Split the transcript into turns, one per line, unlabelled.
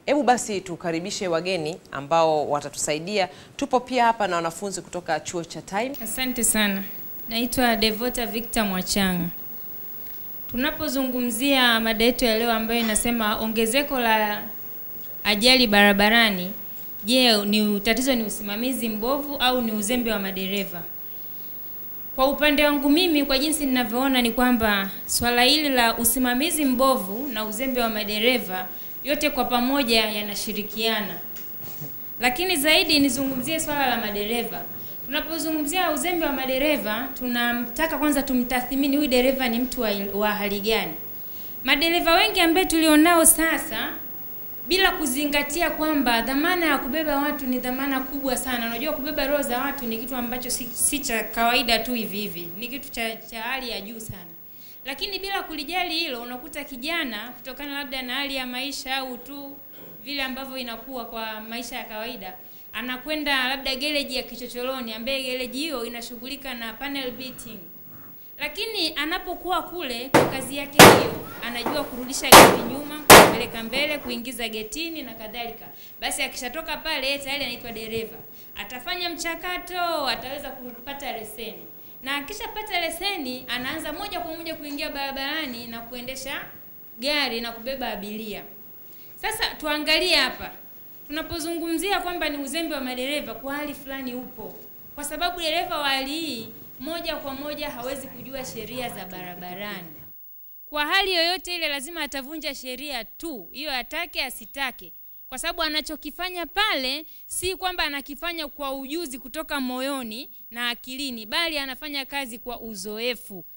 Hebu basi tukaribishe wageni ambao watatusaidia. Tupo pia hapa na wanafunzi kutoka chuo cha Time.
Asante sana. Naitwa Devota Victor Mwachanga. Tunapozungumzia mada yetu ya leo ambayo inasema ongezeko la ajali barabarani, je, tatizo ni usimamizi mbovu au ni uzembe wa madereva? Kwa upande wangu mimi, kwa jinsi ninavyoona, ni kwamba swala hili la usimamizi mbovu na uzembe wa madereva yote kwa pamoja yanashirikiana. Lakini zaidi nizungumzie swala la madereva. Tunapozungumzia uzembe wa madereva, tunamtaka kwanza tumtathmini huyu dereva ni mtu wa hali gani. Madereva wengi ambao tulionao sasa, bila kuzingatia kwamba dhamana ya kubeba watu ni dhamana kubwa sana. Unajua kubeba roho za watu ni kitu ambacho si cha kawaida tu hivi hivi. Ni kitu cha hali ya juu sana. Lakini bila kulijali hilo, unakuta kijana kutokana labda na hali ya maisha au tu vile ambavyo inakuwa kwa maisha ya kawaida, anakwenda labda gereji ya kichochoroni, ambaye gereji hiyo inashughulika na panel beating. Lakini anapokuwa kule kwa kazi yake hiyo, anajua kurudisha gari nyuma, kupeleka mbele, kuingiza getini na kadhalika. Basi akishatoka pale tayari anaitwa dereva. Atafanya mchakato, ataweza kupata leseni. Na akishapata leseni, anaanza moja kwa moja kuingia barabarani na kuendesha gari na kubeba abiria. Sasa tuangalie hapa. Tunapozungumzia kwamba ni uzembe wa madereva, kwa hali fulani upo. Kwa sababu dereva wa hali hii moja kwa moja hawezi kujua sheria za barabarani. Kwa hali yoyote ile lazima atavunja sheria tu, hiyo atake asitake. Kwa sababu anachokifanya pale si kwamba anakifanya kwa ujuzi kutoka moyoni na akilini, bali anafanya kazi kwa uzoefu.